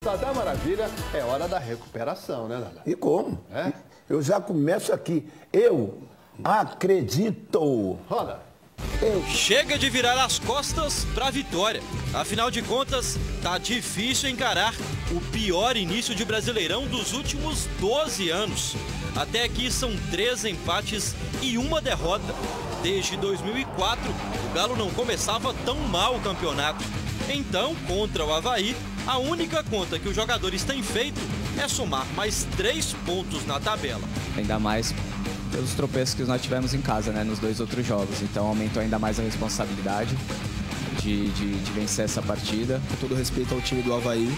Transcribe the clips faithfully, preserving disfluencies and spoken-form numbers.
Dadá Maravilha, é hora da recuperação, né, Dadá? E como? É? Eu já começo aqui. Eu acredito. Roda. Eu... Chega de virar as costas para a vitória. Afinal de contas, tá difícil encarar o pior início de Brasileirão dos últimos doze anos. Até aqui são três empates e uma derrota. Desde dois mil e quatro, o Galo não começava tão mal o campeonato. Então, contra o Avaí, a única conta que os jogadores têm feito é somar mais três pontos na tabela. Ainda mais pelos tropeços que nós tivemos em casa, né, nos dois outros jogos. Então aumentou ainda mais a responsabilidade de, de, de vencer essa partida. Com todo respeito ao time do Avaí,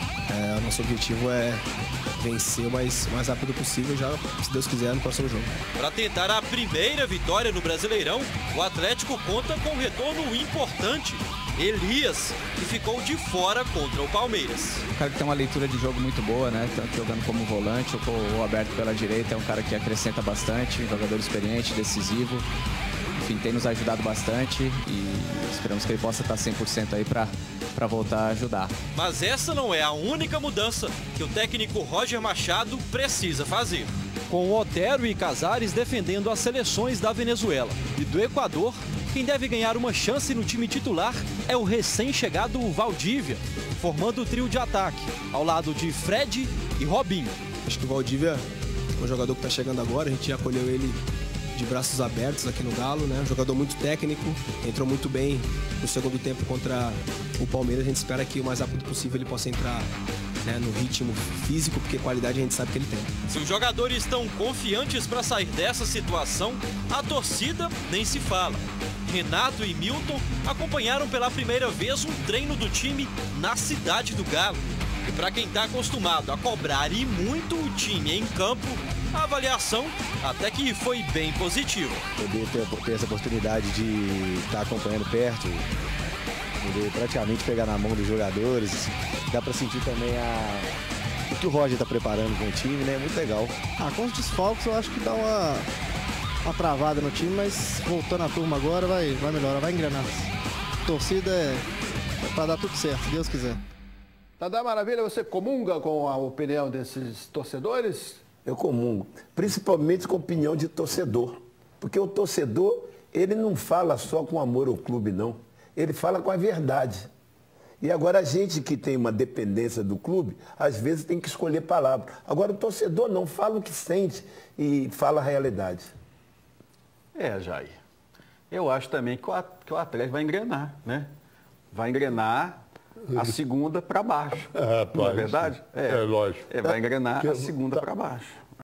é, o nosso objetivo é vencer o mais, mais rápido possível, já, se Deus quiser, no próximo jogo. Para tentar a primeira vitória no Brasileirão, o Atlético conta com um retorno importante. Elias, que ficou de fora contra o Palmeiras. Um cara que tem uma leitura de jogo muito boa, né? Tanto jogando como volante ou, ou aberto pela direita. É um cara que acrescenta bastante, um jogador experiente, decisivo. Enfim, tem nos ajudado bastante e esperamos que ele possa estar cem por cento aí para para voltar a ajudar. Mas essa não é a única mudança que o técnico Roger Machado precisa fazer. Com Otero e Casares defendendo as seleções da Venezuela e do Equador, quem deve ganhar uma chance no time titular é o recém-chegado Valdívia, formando o trio de ataque, ao lado de Fred e Robinho. Acho que o Valdívia é um jogador que está chegando agora, a gente acolheu ele de braços abertos aqui no Galo, né? Um jogador muito técnico, entrou muito bem no segundo tempo contra o Palmeiras. A gente espera que o mais rápido possível ele possa entrar, né, no ritmo físico, porque qualidade a gente sabe que ele tem. Se os jogadores estão confiantes para sair dessa situação, a torcida nem se fala. Renato e Milton acompanharam pela primeira vez um treino do time na cidade do Galo. E para quem está acostumado a cobrar e muito o time em campo, a avaliação até que foi bem positiva. Poder ter, ter essa oportunidade de estar acompanhando perto, poder praticamente pegar na mão dos jogadores, dá para sentir também a, o que o Roger está preparando com o time, né? Muito legal. Ah, com os desfalques eu acho que dá uma, uma travada no time, mas voltando a turma agora vai, vai melhorar, vai engrenar. A torcida é, é para dar tudo certo, se Deus quiser. Dadá Maravilha, você comunga com a opinião desses torcedores? Eu comungo, principalmente com a opinião de torcedor. Porque o torcedor, ele não fala só com amor ao clube, não. Ele fala com a verdade. E agora a gente que tem uma dependência do clube, às vezes tem que escolher palavras. Agora o torcedor não fala o que sente e fala a realidade. É, Jair. Eu acho também que o Atlético vai engrenar, né? Vai engrenar a segunda para baixo. É, não é verdade? É, é lógico. É, vai engrenar a segunda para baixo.